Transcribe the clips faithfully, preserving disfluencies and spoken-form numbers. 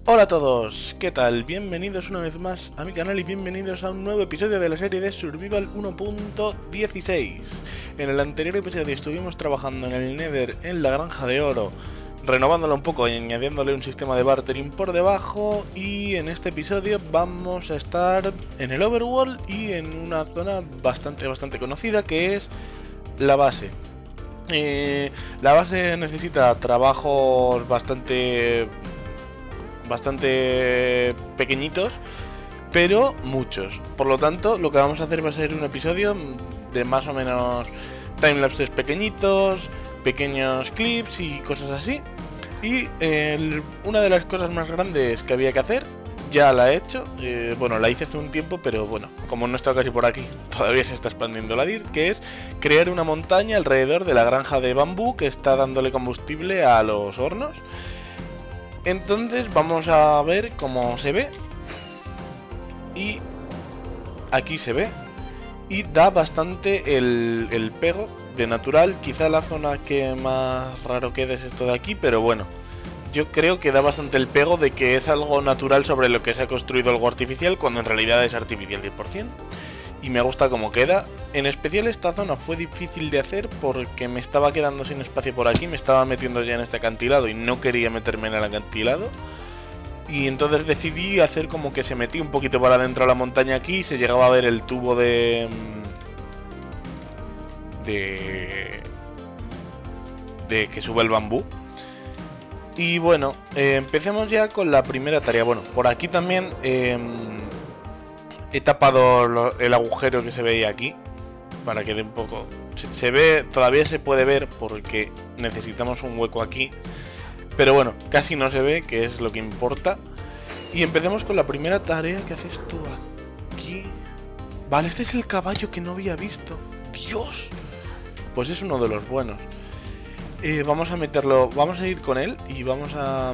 Hola a todos, ¿qué tal? Bienvenidos una vez más a mi canal y bienvenidos a un nuevo episodio de la serie de Survival uno punto dieciséis. En el anterior episodio estuvimos trabajando en el Nether, en la granja de oro, renovándolo un poco y añadiéndole un sistema de bartering por debajo. Y en este episodio vamos a estar en el Overworld y en una zona bastante, bastante conocida, que es la base. Eh, la base necesita trabajos bastante... bastante pequeñitos, pero muchos. Por lo tanto, lo que vamos a hacer va a ser un episodio de más o menos timelapses pequeñitos, pequeños clips y cosas así. Y eh, una de las cosas más grandes que había que hacer, ya la he hecho. Eh, bueno, la hice hace un tiempo, pero bueno, como no está casi por aquí, todavía se está expandiendo la dirt, que es crear una montaña alrededor de la granja de bambú que está dándole combustible a los hornos. Entonces vamos a ver cómo se ve. Y aquí se ve. Y da bastante el, el pego de natural. Quizá la zona que más raro quede es esto de aquí, pero bueno, yo creo que da bastante el pego de que es algo natural sobre lo que se ha construido algo artificial, cuando en realidad es artificial cien por cien. Y me gusta cómo queda. En especial esta zona fue difícil de hacer porque me estaba quedando sin espacio por aquí. Me estaba metiendo ya en este acantilado y no quería meterme en el acantilado. Y entonces decidí hacer como que se metía un poquito para adentro a la montaña aquí. Y se llegaba a ver el tubo de... De... De que sube el bambú. Y bueno, eh, empecemos ya con la primera tarea. Bueno, por aquí también... Eh, He tapado lo, el agujero que se veía aquí, para que dé un poco... Se, se ve, todavía se puede ver porque necesitamos un hueco aquí. Pero bueno, casi no se ve, que es lo que importa. Y empecemos con la primera tarea. ¿Qué haces tú aquí? Vale, este es el caballo que no había visto. ¡Dios! Pues es uno de los buenos. Eh, vamos a meterlo... Vamos a ir con él y vamos a...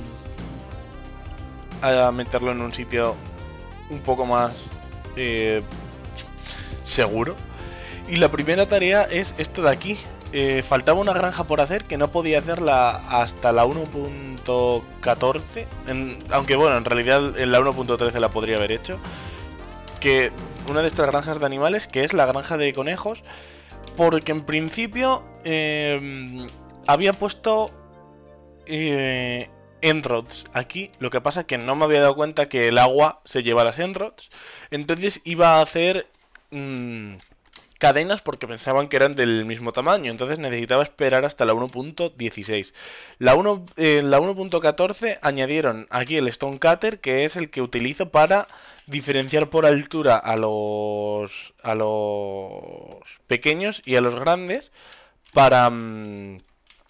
A meterlo en un sitio... un poco más eh, seguro. Y la primera tarea es esto de aquí. eh, Faltaba una granja por hacer que no podía hacerla hasta la uno punto catorce, aunque bueno, en realidad en la uno punto trece la podría haber hecho. Que una de estas granjas de animales, que es la granja de conejos, porque en principio eh, había puesto eh, Enrods aquí. Lo que pasa es que no me había dado cuenta que el agua se lleva a las Enrods. Entonces iba a hacer mmm, cadenas porque pensaban que eran del mismo tamaño. Entonces necesitaba esperar hasta la uno punto dieciséis. La, eh, la uno punto catorce añadieron aquí el Stonecutter, que es el que utilizo para diferenciar por altura a los, a los pequeños y a los grandes. Para... Mmm,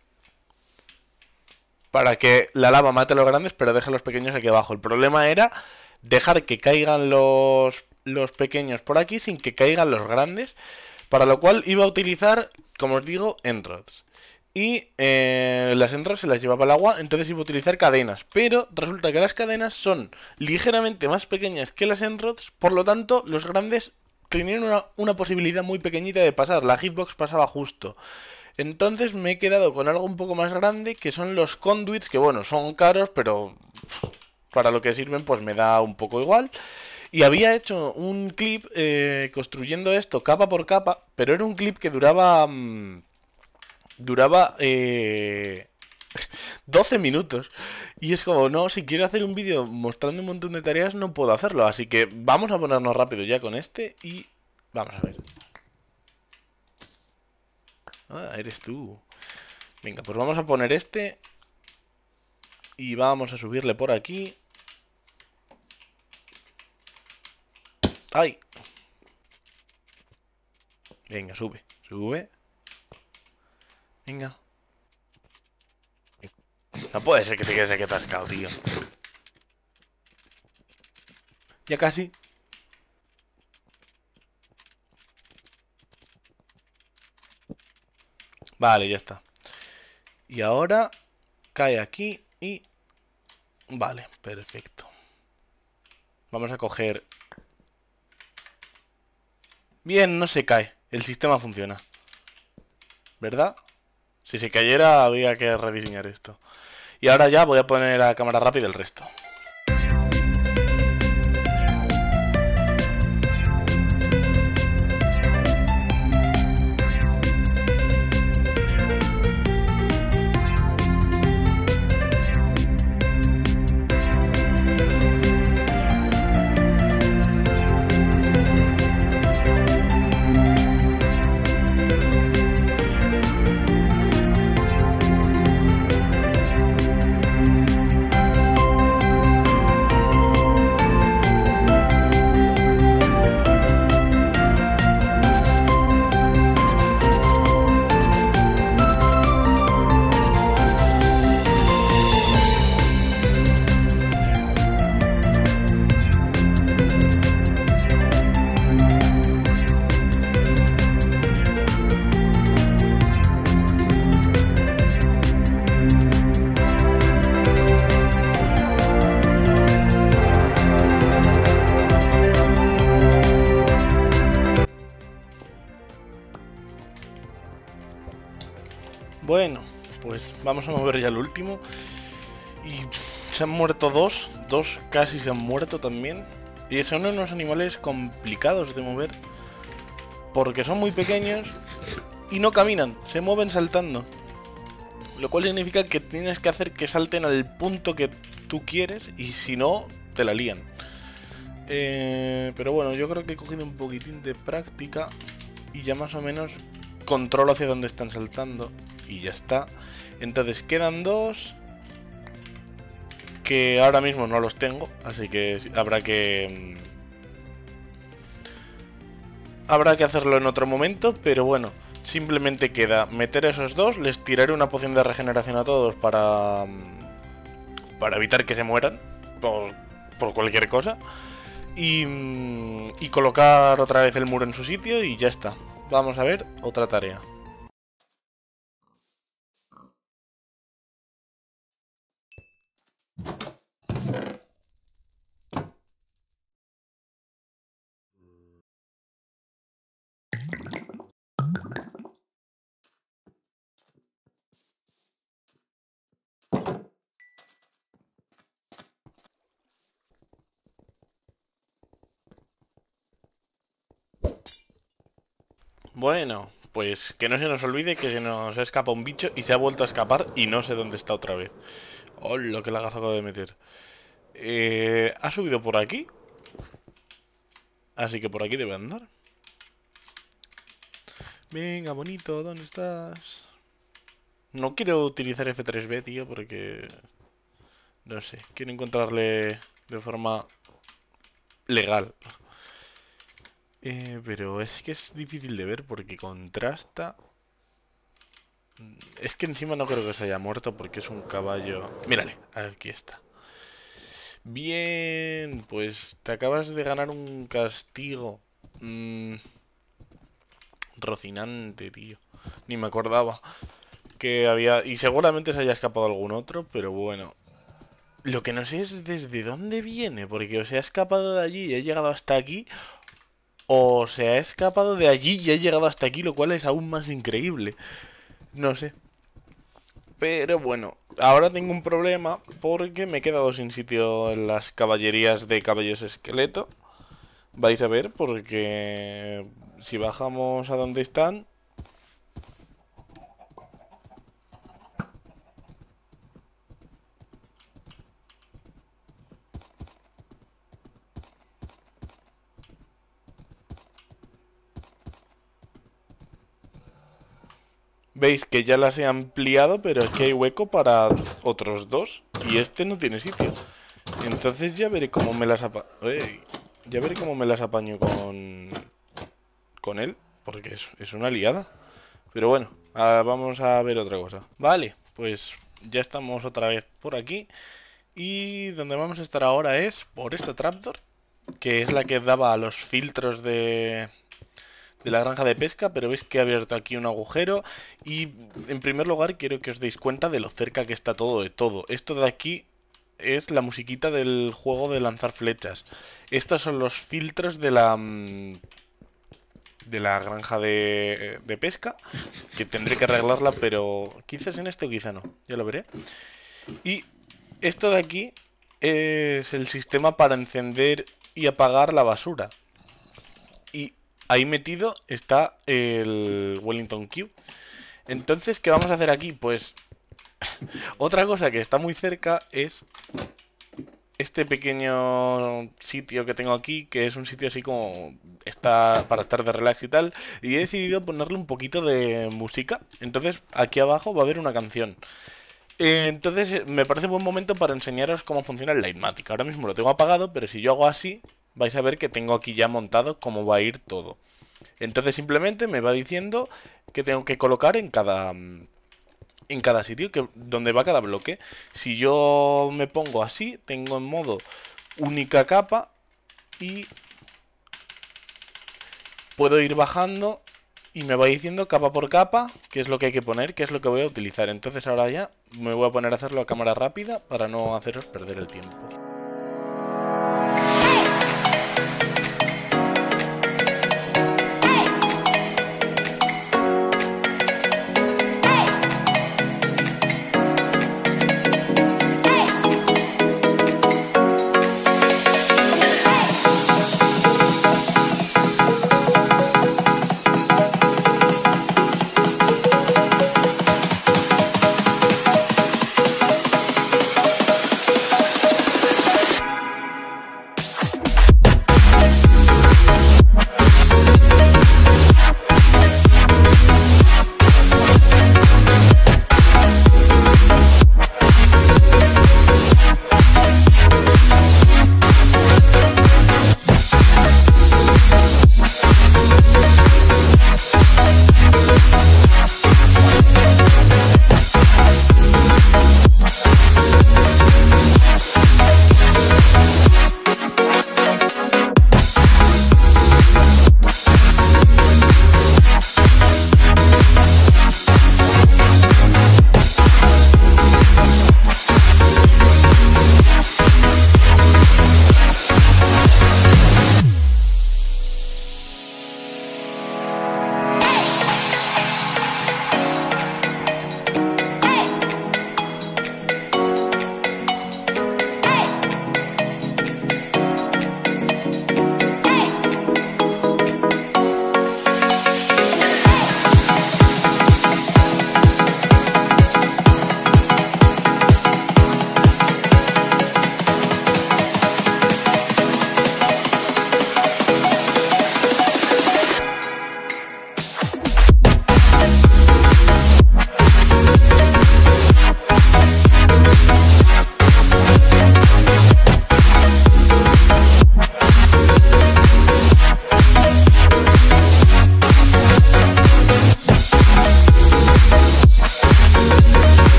Para que la lava mate a los grandes, pero deje a los pequeños aquí abajo. El problema era dejar que caigan los, los pequeños por aquí sin que caigan los grandes. Para lo cual iba a utilizar, como os digo, Enrods. Y eh, las Enrods se las llevaba el agua, entonces iba a utilizar cadenas. Pero resulta que las cadenas son ligeramente más pequeñas que las Enrods. Por lo tanto, los grandes tenían una, una posibilidad muy pequeñita de pasar. La hitbox pasaba justo. Entonces me he quedado con algo un poco más grande, que son los conduits, que bueno, son caros, pero para lo que sirven pues me da un poco igual. Y había hecho un clip eh, construyendo esto capa por capa, pero era un clip que duraba... Mmm, duraba... Eh, doce minutos. Y es como, no, si quiero hacer un vídeo mostrando un montón de tareas no puedo hacerlo. Así que vamos a ponernos rápido ya con este y vamos a ver. Ah, eres tú. Venga, pues vamos a poner este. Y vamos a subirle por aquí. ¡Ay! Venga, sube, sube. Venga. No puede ser que te quedes aquí atascado, tío. Ya casi. Vale, ya está. Y ahora cae aquí y... Vale, perfecto. Vamos a coger... Bien, no se cae. El sistema funciona. ¿Verdad? Si se cayera había que rediseñar esto. Y ahora ya voy a poner a cámara rápida el resto. Vamos a mover ya el último. Y se han muerto dos. Dos casi se han muerto también. Y son unos animales complicados de mover. Porque son muy pequeños y no caminan, se mueven saltando. Lo cual significa que tienes que hacer que salten al punto que tú quieres y si no, te la lían. Eh, pero bueno, yo creo que he cogido un poquitín de práctica y ya más o menos controlo hacia dónde están saltando y ya está. Entonces quedan dos que ahora mismo no los tengo, así que habrá que... Habrá que hacerlo en otro momento, pero bueno, simplemente queda meter esos dos, les tiraré una poción de regeneración a todos para... Para evitar que se mueran por, por cualquier cosa. Y, y colocar otra vez el muro en su sitio y ya está. Vamos a ver otra tarea. Bueno, pues que no se nos olvide que se nos escapa un bicho y se ha vuelto a escapar y no sé dónde está otra vez. ¡Oh, lo que lagazo acabo de meter! Eh, ha subido por aquí. Así que por aquí debe andar. Venga, bonito, ¿dónde estás? No quiero utilizar F tres B, tío, porque... No sé, quiero encontrarle de forma legal. Eh, pero es que es difícil de ver porque contrasta. Es que encima no creo que se haya muerto porque es un caballo. Mírale, aquí está. Bien, pues te acabas de ganar un castigo. Mm, Rocinante, tío. Ni me acordaba que había... Y seguramente se haya escapado algún otro, pero bueno. Lo que no sé es desde dónde viene, porque o se ha escapado de allí y ha llegado hasta aquí... O se ha escapado de allí y ha llegado hasta aquí, lo cual es aún más increíble. No sé. Pero bueno, ahora tengo un problema porque me he quedado sin sitio en las caballerías de caballos esqueleto. Vais a ver, porque si bajamos a donde están... Veis que ya las he ampliado, pero es que hay hueco para otros dos. Y este no tiene sitio. Entonces ya veré cómo me las apa... Ey, ya veré cómo me las apaño con... Con él. Porque es, es una liada. Pero bueno, a, vamos a ver otra cosa. Vale, pues ya estamos otra vez por aquí. Y donde vamos a estar ahora es por esta trapdoor, que es la que daba a los filtros de... de la granja de pesca, pero veis que he abierto aquí un agujero y en primer lugar quiero que os deis cuenta de lo cerca que está todo de todo. Esto de aquí es la musiquita del juego de lanzar flechas. Estos son los filtros de la de la granja de, de pesca, que tendré que arreglarla, pero quizás en este o quizá no, ya lo veré. Y esto de aquí es el sistema para encender y apagar la basura. Y ahí metido está el Wellington Q. Entonces, ¿qué vamos a hacer aquí? Pues otra cosa que está muy cerca es este pequeño sitio que tengo aquí, que es un sitio así como está para estar de relax y tal. Y he decidido ponerle un poquito de música. Entonces, aquí abajo va a haber una canción. Eh, entonces, me parece buen momento para enseñaros cómo funciona el Lightmatic. Ahora mismo lo tengo apagado, pero si yo hago así, vais a ver que tengo aquí ya montado cómo va a ir todo. Entonces simplemente me va diciendo que tengo que colocar en cada en cada sitio, que donde va cada bloque. Si yo me pongo así, tengo en modo única capa y puedo ir bajando y me va diciendo capa por capa qué es lo que hay que poner, qué es lo que voy a utilizar. Entonces ahora ya me voy a poner a hacerlo a cámara rápida para no haceros perder el tiempo.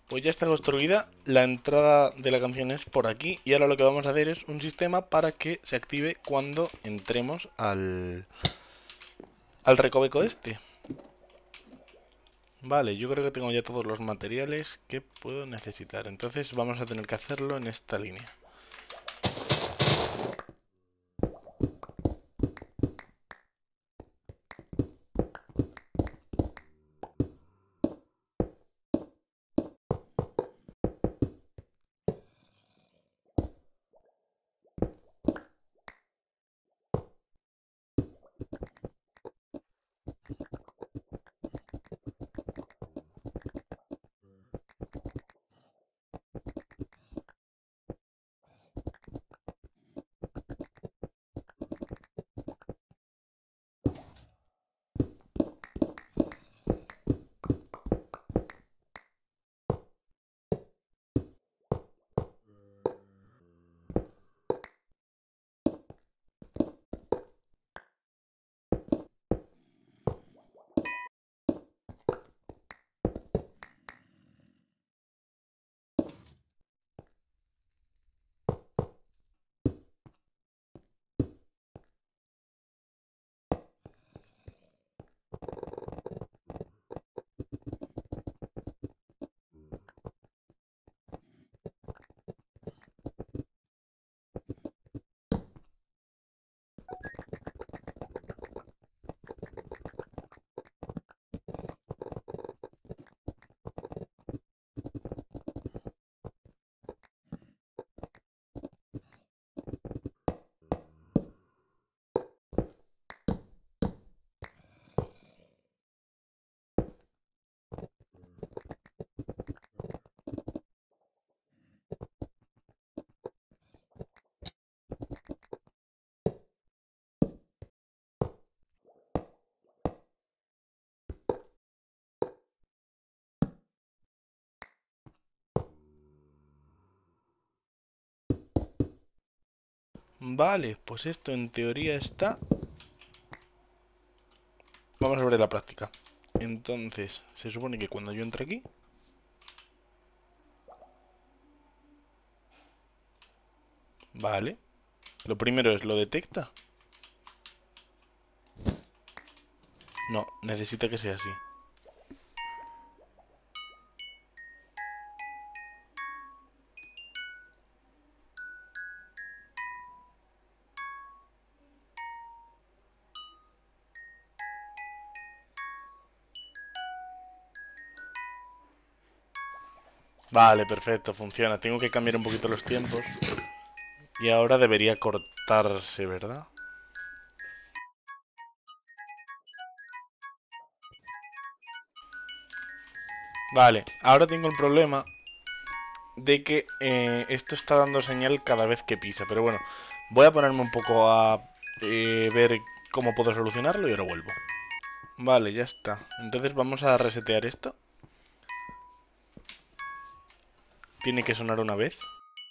pues ya está construida. La entrada de la canción es por aquí. Y ahora lo que vamos a hacer es un sistema para que se active cuando entremos al, al recoveco este. Vale, yo creo que tengo ya todos los materiales que puedo necesitar. Entonces vamos a tener que hacerlo en esta línea. Vale, pues esto en teoría está. Vamos a ver la práctica. Entonces, se supone que cuando yo entre aquí... Vale. Lo primero es, ¿lo detecta? No, necesita que sea así. Vale, perfecto, funciona. Tengo que cambiar un poquito los tiempos. Y ahora debería cortarse, ¿verdad? Vale, ahora tengo el problema de que eh, esto está dando señal cada vez que pisa. Pero bueno, voy a ponerme un poco a eh, ver cómo puedo solucionarlo y ahora vuelvo. Vale, ya está. Entonces vamos a resetear esto. Tiene que sonar una vez.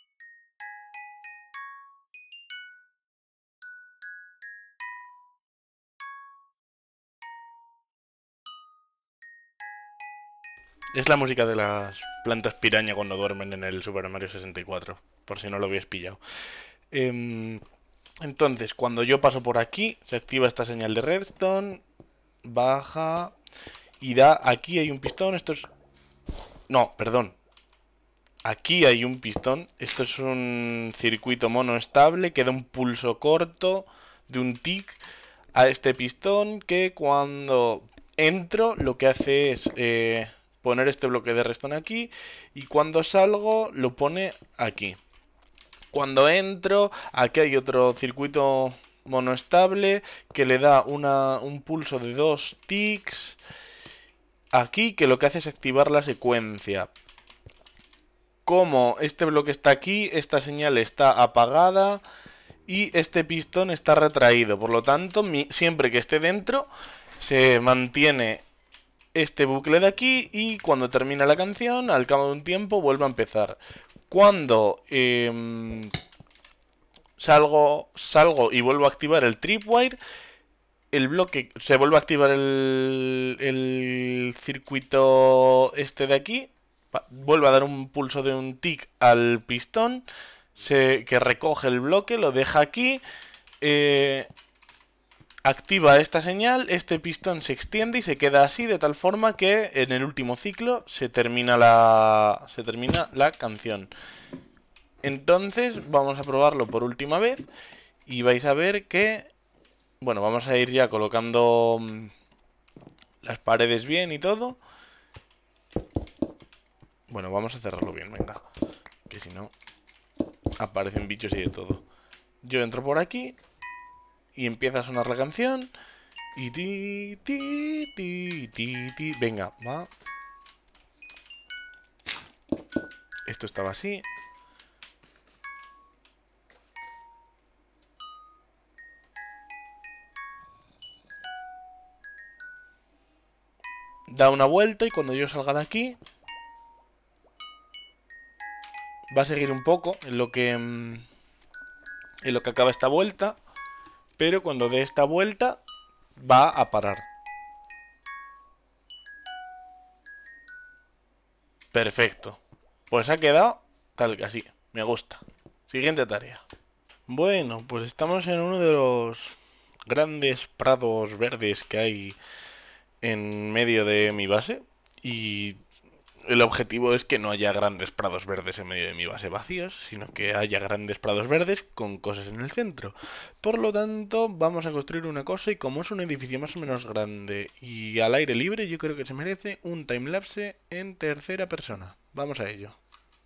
Es la música de las plantas piraña cuando duermen en el Super Mario sesenta y cuatro, por si no lo habéis pillado. Eh, entonces, cuando yo paso por aquí, se activa esta señal de redstone, baja y da... Aquí hay un pistón, esto es... No, perdón. Aquí hay un pistón, esto es un circuito mono estable que da un pulso corto de un tick a este pistón que cuando entro lo que hace es... Eh, poner este bloque de redstone aquí y cuando salgo lo pone aquí. Cuando entro, aquí hay otro circuito monoestable que le da una, un pulso de dos ticks aquí que lo que hace es activar la secuencia. Como este bloque está aquí, esta señal está apagada y este pistón está retraído. Por lo tanto, mi, siempre que esté dentro se mantiene este bucle de aquí y cuando termina la canción, al cabo de un tiempo, vuelve a empezar. Cuando eh, salgo, salgo y vuelvo a activar el tripwire, el bloque, se vuelve a activar el, el circuito este de aquí vuelve a dar un pulso de un tic al pistón, se, que recoge el bloque, lo deja aquí, eh, activa esta señal, este pistón se extiende y se queda así, de tal forma que en el último ciclo se termina la, se termina la canción. Entonces vamos a probarlo por última vez y vais a ver que, bueno, vamos a ir ya colocando las paredes bien y todo. Bueno, vamos a cerrarlo bien, venga. Que si no, aparecen bichos y de todo. Yo entro por aquí y empieza a sonar la canción. Y ti, ti, ti, ti, ti. Venga, va. Esto estaba así. Da una vuelta y cuando yo salga de aquí va a seguir un poco en lo que en lo que acaba esta vuelta, pero cuando dé esta vuelta va a parar. Perfecto. Pues ha quedado tal que así. Me gusta. Siguiente tarea. Bueno, pues estamos en uno de los grandes prados verdes que hay en medio de mi base y el objetivo es que no haya grandes prados verdes en medio de mi base vacíos, sino que haya grandes prados verdes con cosas en el centro. Por lo tanto, vamos a construir una cosa y como es un edificio más o menos grande y al aire libre, yo creo que se merece un timelapse en tercera persona. Vamos a ello.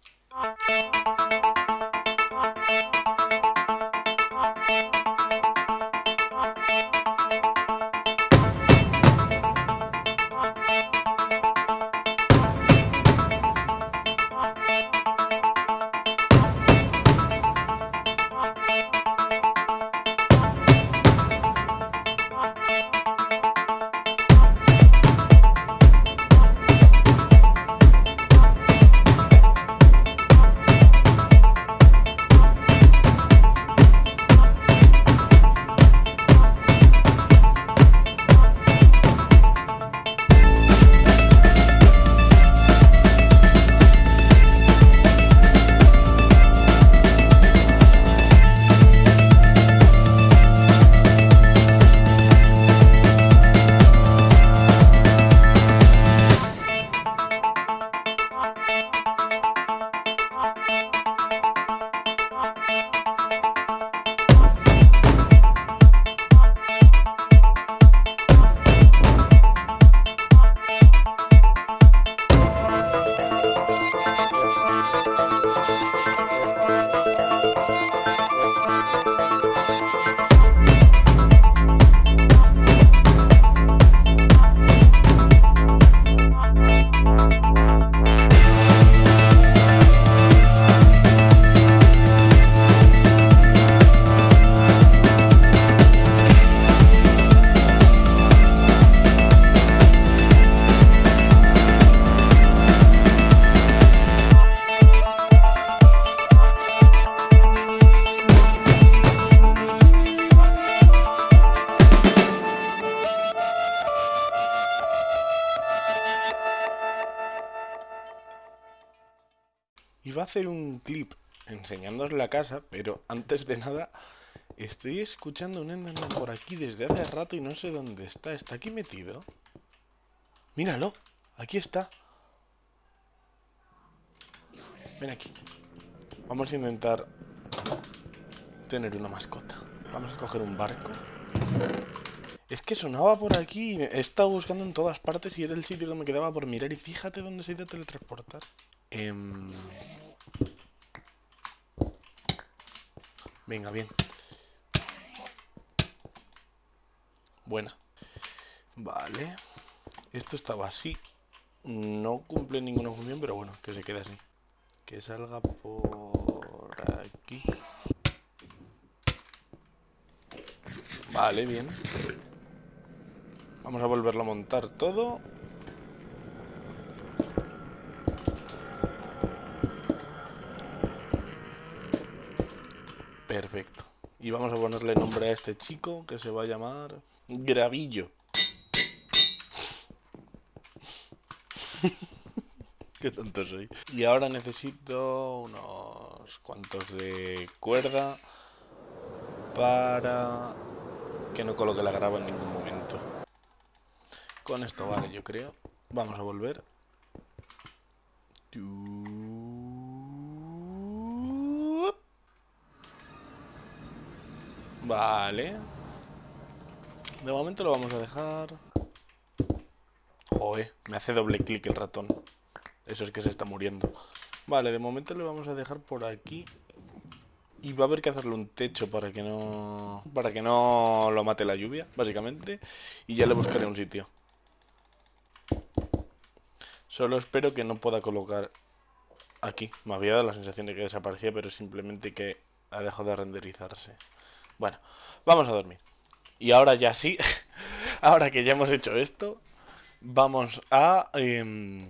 Iba a hacer un clip enseñándoos la casa, pero antes de nada estoy escuchando un Enderman por aquí desde hace rato y no sé dónde está. ¿Está aquí metido? Míralo, aquí está. Ven aquí. Vamos a intentar tener una mascota. Vamos a coger un barco. Es que sonaba por aquí. He estado buscando en todas partes y era el sitio que me quedaba por mirar. Y fíjate dónde se ha ido a teletransportar. Eh... Venga, bien. Buena. Vale. Esto estaba así. No cumple ninguna función, pero bueno, que se quede así. Que salga por aquí. Vale, bien. Vamos a volverlo a montar todo. Perfecto. Y vamos a ponerle nombre a este chico, que se va a llamar Gravillo. Qué tonto soy. Y ahora necesito unos cuantos de cuerda para que no coloque la grava en ningún momento. Con esto vale, yo creo. Vamos a volver. Vale. De momento lo vamos a dejar. Joder, me hace doble clic el ratón. Eso es que se está muriendo. Vale, de momento lo vamos a dejar por aquí. Y va a haber que hacerle un techo para que no... Para que no lo mate la lluvia, básicamente. Y ya le buscaré un sitio. Solo espero que no pueda colocar aquí. Me había dado la sensación de que desaparecía, pero simplemente que ha dejado de renderizarse. Bueno, vamos a dormir. Y ahora ya sí, ahora que ya hemos hecho esto, vamos a eh,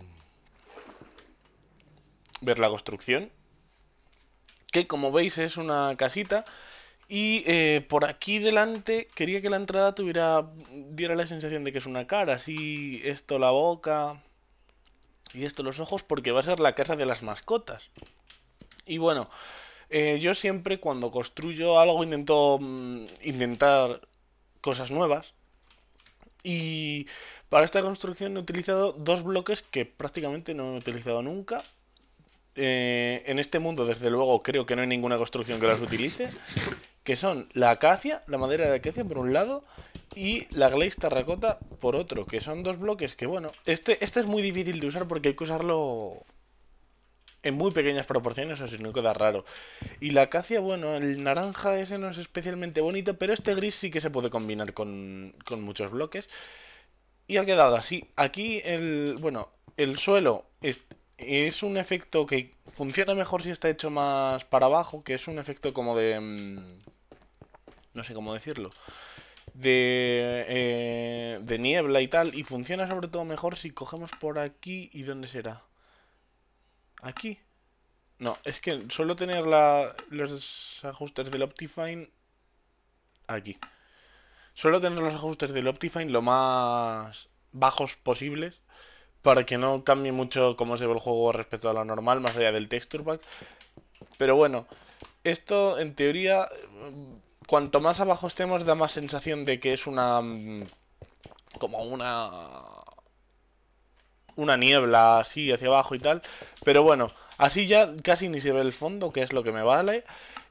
ver la construcción. Que como veis es una casita. Y eh, por aquí delante quería que la entrada tuviera diera la sensación de que es una cara. Así, esto la boca y esto los ojos, porque va a ser la casa de las mascotas. Y bueno, eh, yo siempre cuando construyo algo intento mm, intentar cosas nuevas. Y para esta construcción he utilizado dos bloques que prácticamente no he utilizado nunca. Eh, en este mundo, desde luego, creo que no hay ninguna construcción que las utilice. Que son la acacia, la madera de acacia por un lado, y la glaze terracota por otro. Que son dos bloques que, bueno, este, este es muy difícil de usar porque hay que usarlo en muy pequeñas proporciones, o si no queda raro. Y la acacia, bueno, el naranja ese no es especialmente bonito, pero este gris sí que se puede combinar con, con muchos bloques. Y ha quedado así. Aquí el, bueno, el suelo es, es un efecto que funciona mejor si está hecho más para abajo, que es un efecto como de... Mmm, no sé cómo decirlo. De, eh, de niebla y tal. Y funciona sobre todo mejor si cogemos por aquí. ¿Y dónde será? ¿Aquí? No, es que suelo tener la, los ajustes del Optifine aquí. Suelo tener los ajustes del Optifine lo más bajos posibles para que no cambie mucho cómo se ve el juego respecto a lo normal, más allá del texture pack. Pero bueno, esto en teoría, cuanto más abajo estemos, da más sensación de que es una... como una... una niebla así hacia abajo y tal. Pero bueno, así ya casi ni se ve el fondo, que es lo que me vale.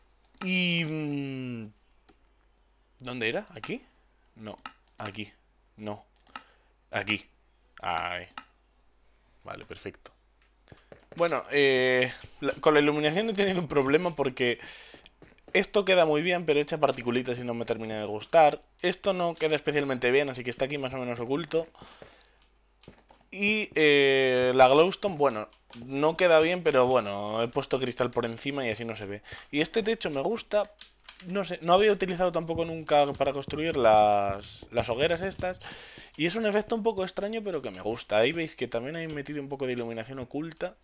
Y... ¿dónde era? ¿Aquí? No, aquí. No. Aquí. Ahí. Vale, perfecto. Bueno, eh, la, con la iluminación he tenido un problema porque esto queda muy bien, pero echa particulitas y no me termina de gustar. Esto no queda especialmente bien, así que está aquí más o menos oculto. Y eh, la glowstone, bueno, no queda bien, pero bueno, he puesto cristal por encima y así no se ve. Y este techo me gusta, no sé, no había utilizado tampoco nunca para construir las, las hogueras estas. Y es un efecto un poco extraño, pero que me gusta. Ahí veis que también hay metido un poco de iluminación oculta.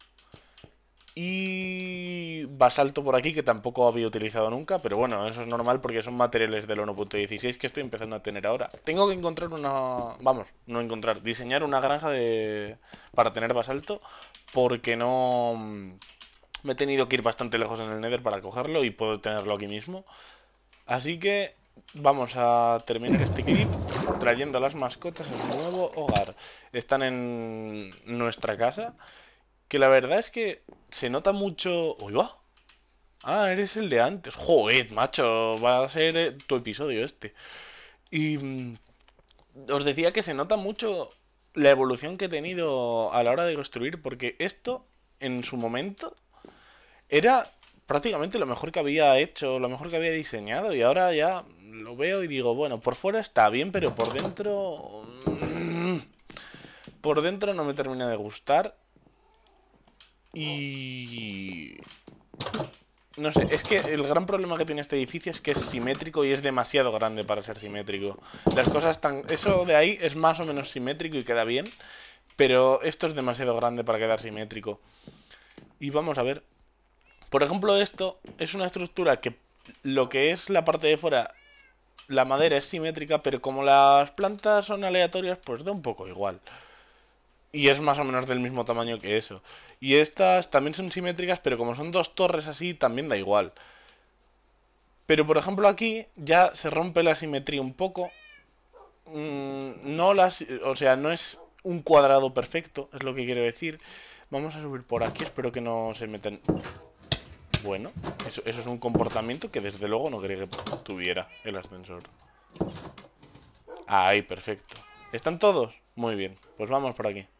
Y basalto por aquí, que tampoco había utilizado nunca, pero bueno, eso es normal porque son materiales del uno punto dieciséis que estoy empezando a tener ahora. Tengo que encontrar una... vamos, no encontrar, diseñar una granja de para tener basalto, porque no... me he tenido que ir bastante lejos en el Nether para cogerlo y puedo tenerlo aquí mismo. Así que vamos a terminar este clip trayendo a las mascotas a su nuevo hogar. Están en nuestra casa, que la verdad es que se nota mucho... ¡Uy, va! Ah, eres el de antes. Joder, macho, va a ser tu episodio este. Y mm, os decía que se nota mucho la evolución que he tenido a la hora de construir, porque esto, en su momento, era prácticamente lo mejor que había hecho, lo mejor que había diseñado, y ahora ya lo veo y digo, bueno, por fuera está bien, pero por dentro... mm, por dentro no me termina de gustar. Y... no sé, es que el gran problema que tiene este edificio es que es simétrico y es demasiado grande para ser simétrico. Las cosas están... eso de ahí es más o menos simétrico y queda bien, pero esto es demasiado grande para quedar simétrico. Y vamos a ver. Por ejemplo, esto es una estructura que lo que es la parte de fuera, la madera es simétrica, pero como las plantas son aleatorias, pues da un poco igual. Y es más o menos del mismo tamaño que eso. Y estas también son simétricas, pero como son dos torres así, también da igual. Pero por ejemplo aquí ya se rompe la simetría un poco. Mm, no las, o sea, no es un cuadrado perfecto, es lo que quiero decir. Vamos a subir por aquí, espero que no se metan. Bueno, eso, eso es un comportamiento que desde luego no quería que tuviera el ascensor. Ahí, perfecto. ¿Están todos? Muy bien, pues vamos por aquí.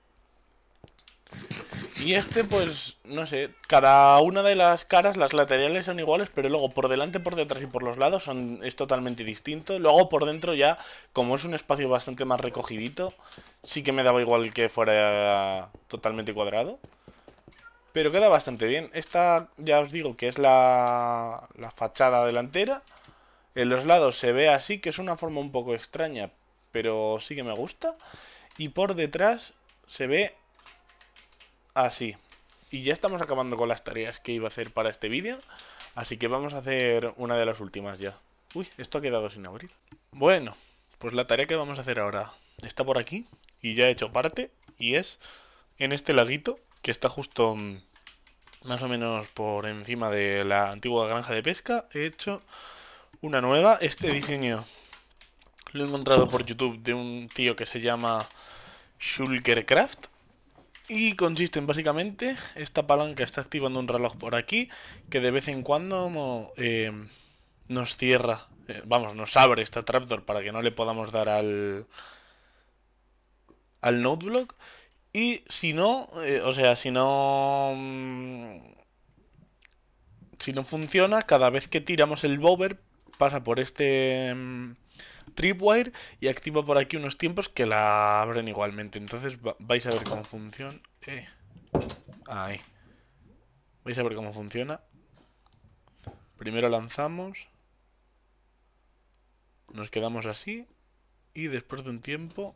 Y este, pues, no sé, cada una de las caras, las laterales son iguales, pero luego por delante, por detrás y por los lados son, es totalmente distinto. Luego por dentro ya, como es un espacio bastante más recogidito, sí que me daba igual que fuera totalmente cuadrado. Pero queda bastante bien. Esta, ya os digo, que es la, la fachada delantera. En los lados se ve así, que es una forma un poco extraña, pero sí que me gusta. Y por detrás se ve así. Y ya estamos acabando con las tareas que iba a hacer para este vídeo. Así que vamos a hacer una de las últimas ya. Uy, esto ha quedado sin abrir. Bueno, pues la tarea que vamos a hacer ahora está por aquí. Y ya he hecho parte. Y es en este laguito que está justo más o menos por encima de la antigua granja de pesca. He hecho una nueva. Este diseño lo he encontrado por YouTube de un tío que se llama Shulkercraft. Y consiste en básicamente, esta palanca está activando un reloj por aquí, que de vez en cuando eh, nos cierra, eh, vamos, nos abre esta trapdoor para que no le podamos dar al, al noteblock. Y si no, eh, o sea, si no... Si no funciona, cada vez que tiramos el bober, pasa por este... tripwire y activa por aquí unos tiempos que la abren igualmente. Entonces vais a ver cómo funciona. Eh. Ahí. Vais a ver cómo funciona. Primero lanzamos. Nos quedamos así. Y después de un tiempo...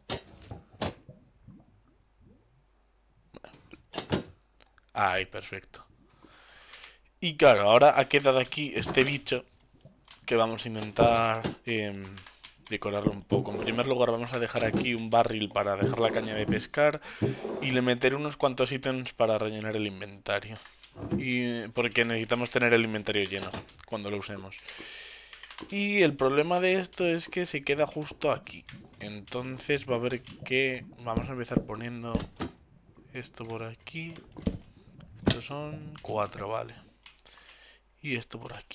Ahí, perfecto. Y claro, ahora ha quedado aquí este bicho que vamos a intentar... Eh, decorarlo un poco. En primer lugar vamos a dejar aquí un barril para dejar la caña de pescar y le meteré unos cuantos ítems para rellenar el inventario. Y porque necesitamos tener el inventario lleno cuando lo usemos. Y el problema de esto es que se queda justo aquí. Entonces va a haber que... Vamos a empezar poniendo esto por aquí. Estos son cuatro, vale. Y esto por aquí.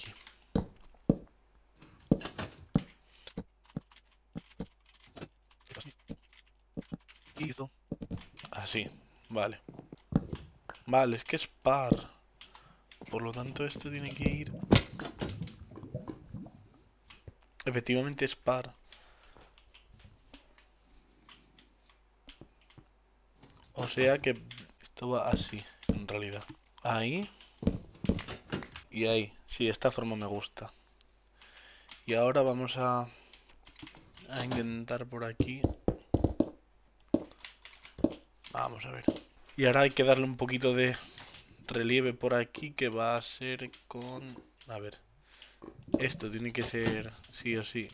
Y esto. Así, vale. Vale, es que es par. Por lo tanto esto tiene que ir... Efectivamente es par. O sea que esto va así, en realidad. Ahí. Y ahí. Sí, esta forma me gusta. Y ahora vamos a... A intentar por aquí. Vamos a ver. Y ahora hay que darle un poquito de relieve por aquí, que va a ser con... A ver. Esto tiene que ser sí o sí.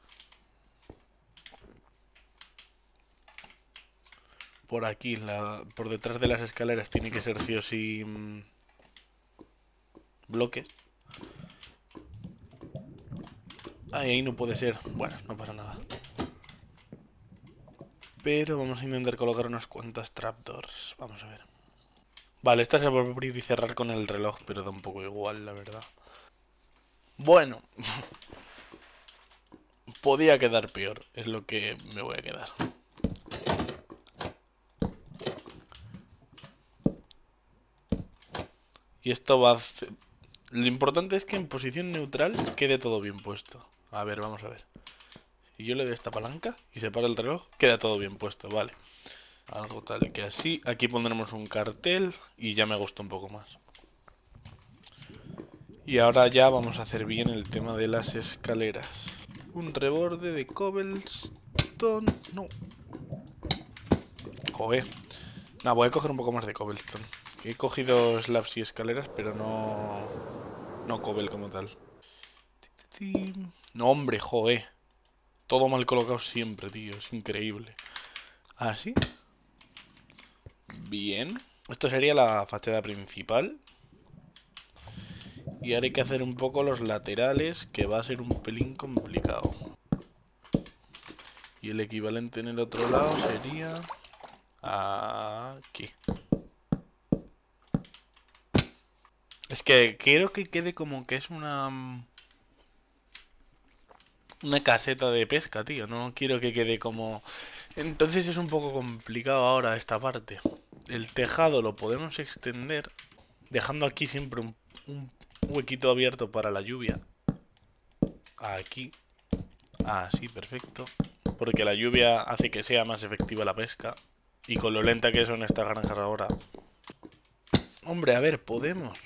Por aquí, la, por detrás de las escaleras, tiene que ser sí o sí mmm, bloques. Ahí, ahí no puede ser. Bueno, no pasa nada. Pero vamos a intentar colocar unas cuantas trapdoors. Vamos a ver. Vale, esta se va a abrir y cerrar con el reloj, pero da un poco igual, la verdad. Bueno. Podía quedar peor, es lo que me voy a quedar. Y esto va a hacer... Lo importante es que en posición neutral quede todo bien puesto. A ver, vamos a ver. Si yo le doy esta palanca y se para el reloj, queda todo bien puesto, vale. Algo tal que así. Aquí pondremos un cartel y ya me gusta un poco más. Y ahora ya vamos a hacer bien el tema de las escaleras. Un reborde de cobblestone. No. Joder. No, voy a coger un poco más de cobblestone. He cogido slabs y escaleras, pero no... No cobble como tal. No, hombre, joder. Todo mal colocado siempre, tío. Es increíble. ¿Así? Bien. Esto sería la fachada principal. Y ahora hay que hacer un poco los laterales, que va a ser un pelín complicado. Y el equivalente en el otro lado sería... aquí. Es que quiero que quede como que es una... Una caseta de pesca, tío. No quiero que quede como... Entonces es un poco complicado ahora esta parte. El tejado lo podemos extender, dejando aquí siempre un, un huequito abierto para la lluvia. Aquí. Así, perfecto. Porque la lluvia hace que sea más efectiva la pesca. Y con lo lenta que son estas granjas ahora. Hombre, a ver, podemos.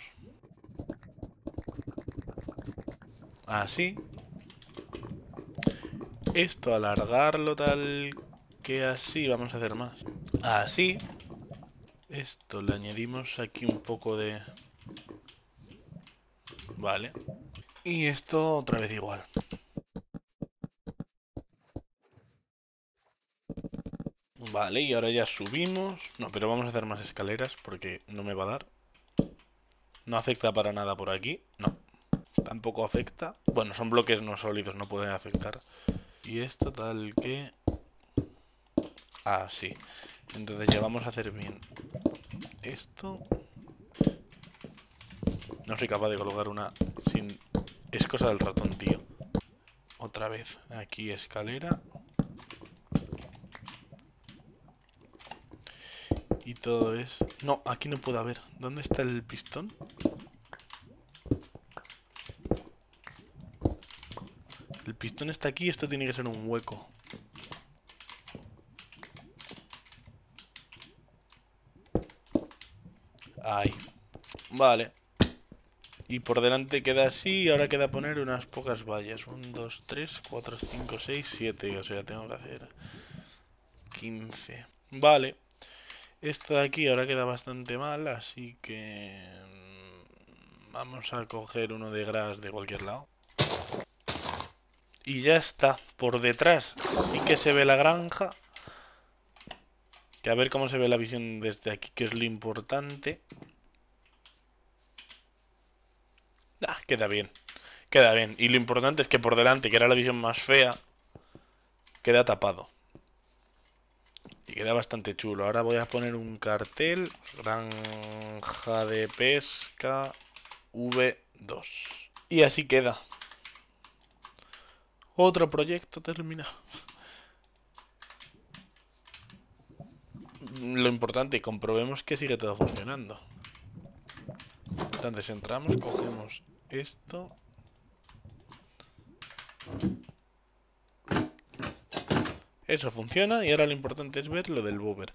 Así. Esto, alargarlo tal que así. Vamos a hacer más. Así. Esto, le añadimos aquí un poco de... Vale. Y esto otra vez igual. Vale, y ahora ya subimos. No, pero vamos a hacer más escaleras porque no me va a dar. No afecta para nada por aquí. No. Tampoco afecta. Bueno, son bloques no sólidos, no pueden afectar. Y esto tal que... Ah, sí. Entonces ya vamos a hacer bien esto. No soy capaz de colocar una sin... Es cosa del ratón, tío. Otra vez. Aquí escalera. Y todo es... No, aquí no puede haber. ¿Dónde está el pistón? El pistón está aquí, esto tiene que ser un hueco. Ahí. Vale. Y por delante queda así y ahora queda poner unas pocas vallas. uno, dos, tres, cuatro, cinco, seis, siete. O sea, tengo que hacer quince. Vale. Esto de aquí ahora queda bastante mal, así que... Vamos a coger uno de gras de cualquier lado. Y ya está. Por detrás sí que se ve la granja. Que a ver cómo se ve la visión desde aquí, que es lo importante. Ah, queda bien. Queda bien. Y lo importante es que por delante, que era la visión más fea, queda tapado. Y queda bastante chulo. Ahora voy a poner un cartel. Granja de pesca V dos. Y así queda. Otro proyecto terminado. Lo importante, comprobemos que sigue todo funcionando. Entonces entramos, cogemos esto. Eso funciona y ahora lo importante es ver lo del bobber.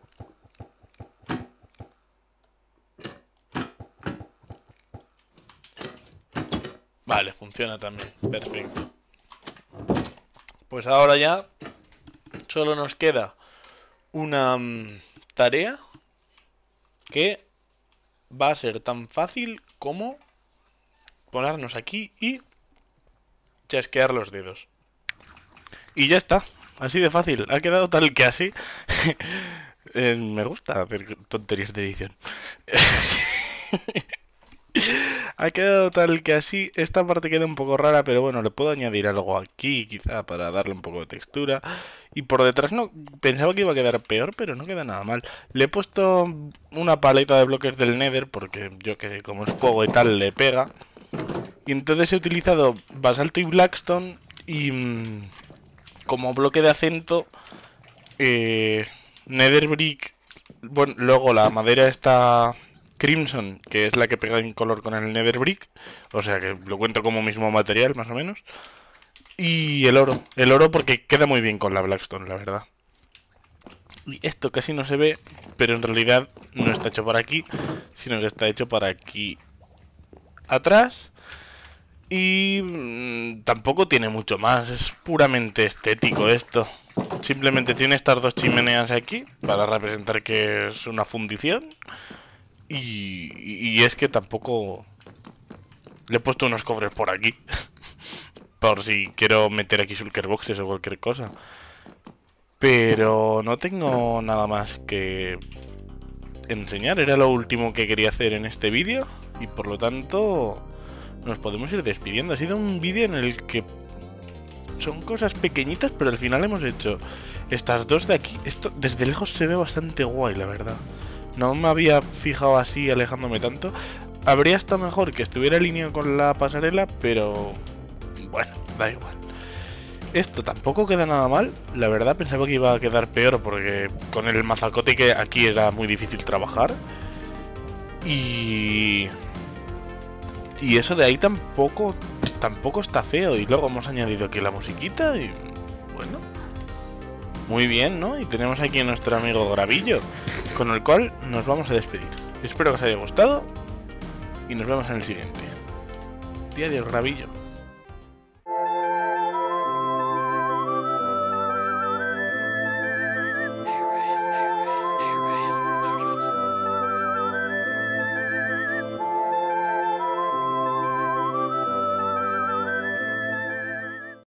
Vale, funciona también. Perfecto. Pues ahora ya solo nos queda una um, tarea que va a ser tan fácil como ponernos aquí y chasquear los dedos. Y ya está. Así de fácil. Ha quedado tal que así. eh, me gusta hacer tonterías de edición. Ha quedado tal que así. Esta parte queda un poco rara, pero bueno, le puedo añadir algo aquí, quizá, para darle un poco de textura. Y por detrás no, pensaba que iba a quedar peor, pero no queda nada mal. Le he puesto una paleta de bloques del Nether, porque yo que sé, como es fuego y tal, le pega. Y entonces he utilizado basalto y blackstone y mmm, como bloque de acento eh, Nether brick. Bueno, luego la madera está crimson, que es la que pega en color con el Nether brick, o sea que lo cuento como mismo material más o menos. Y el oro, el oro porque queda muy bien con la blackstone, la verdad. Y esto casi no se ve, pero en realidad no está hecho para aquí, sino que está hecho para aquí atrás. Y mmm, tampoco tiene mucho más, es puramente estético esto. Simplemente tiene estas dos chimeneas aquí para representar que es una fundición. Y, y es que tampoco... Le he puesto unos cofres por aquí. Por si quiero meter aquí shulker boxes o cualquier cosa. Pero no tengo nada más que enseñar. Era lo último que quería hacer en este vídeo. Y por lo tanto nos podemos ir despidiendo. Ha sido un vídeo en el que son cosas pequeñitas, pero al final hemos hecho estas dos de aquí. Esto desde lejos se ve bastante guay, la verdad. No me había fijado así alejándome tanto. Habría estado mejor que estuviera alineado con la pasarela, pero bueno, da igual. Esto tampoco queda nada mal. La verdad pensaba que iba a quedar peor porque con el mazacote que aquí era muy difícil trabajar. Y... Y eso de ahí tampoco tampoco está feo. Y luego hemos añadido aquí la musiquita y... bueno, muy bien, ¿no? Y tenemos aquí a nuestro amigo Gravillo, con el cual nos vamos a despedir. Espero que os haya gustado y nos vemos en el siguiente. Adiós, Gravillo.